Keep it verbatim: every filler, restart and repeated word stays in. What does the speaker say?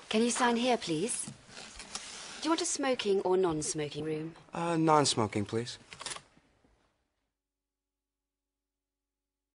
Can you sign here, please? Do you want a smoking or non-smoking room? Uh, non-smoking, please.